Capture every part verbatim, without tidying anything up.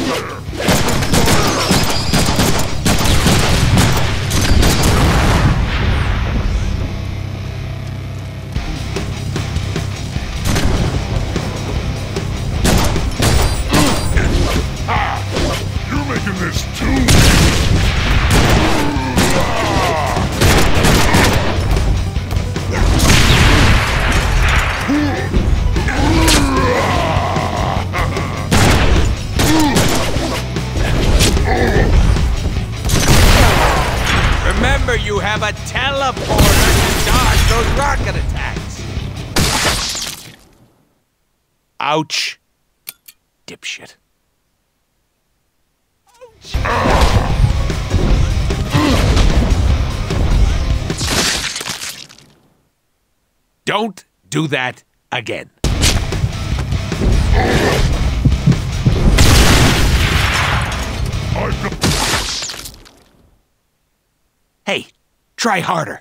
You're making this too. Remember, you have a teleporter to dodge those rocket attacks. Ouch. Dipshit. Don't do that again. Hey, try harder.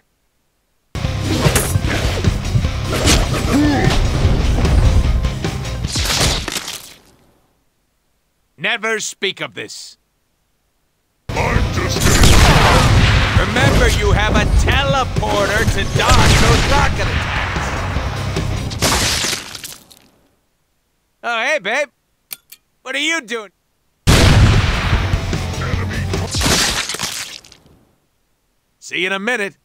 Never speak of this. I'm just kidding. Remember, you have a teleporter to dodge those rocket attacks. Oh, hey, babe. What are you doing? Enemy. See you in a minute.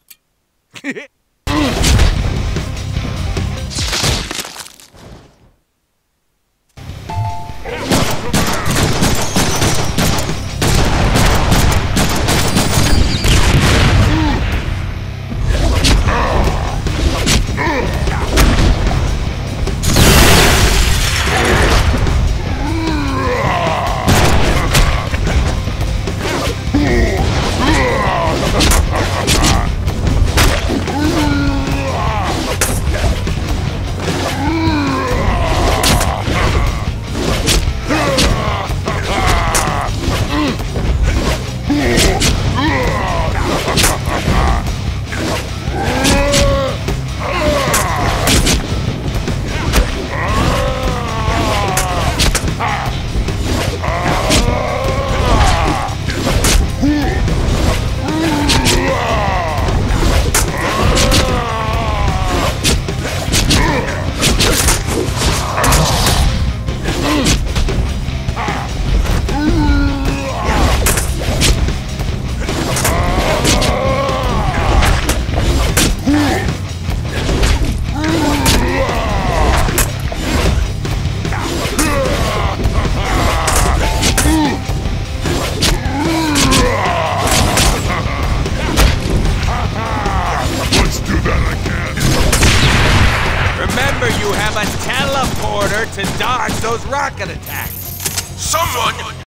Remember, you have a teleporter to dodge those rocket attacks. Someone